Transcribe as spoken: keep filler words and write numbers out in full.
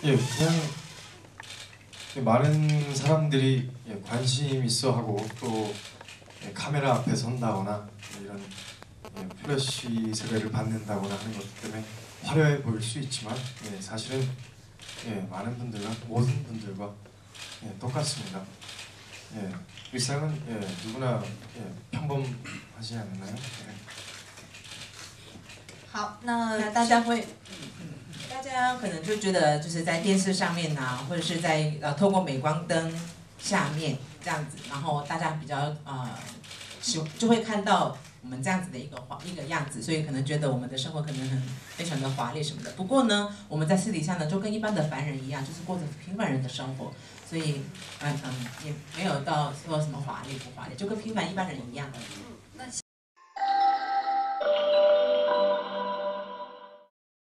예, 그냥 많은 사람들이 관심 있어 하고 또 카메라 앞에 선다거나 이런 플래시 세례를 받는다거나 하는 것 때문에 화려해 보일 수 있지만 예, 사실은 예, 많은 분들과 모든 분들과 예, 똑같습니다. 예, 일상은 예, 누구나 예, 평범하지 않나요? 예. 好，那大家会，大家可能就觉得就是在电视上面啊，或者是在呃透过镁光灯下面这样子，然后大家比较呃喜就会看到我们这样子的一个华一个样子，所以可能觉得我们的生活可能很非常的华丽什么的。不过呢，我们在私底下呢，就跟一般的凡人一样，就是过着平凡人的生活，所以嗯嗯也没有到说什么华丽不华丽，就跟平凡一般人一样而已。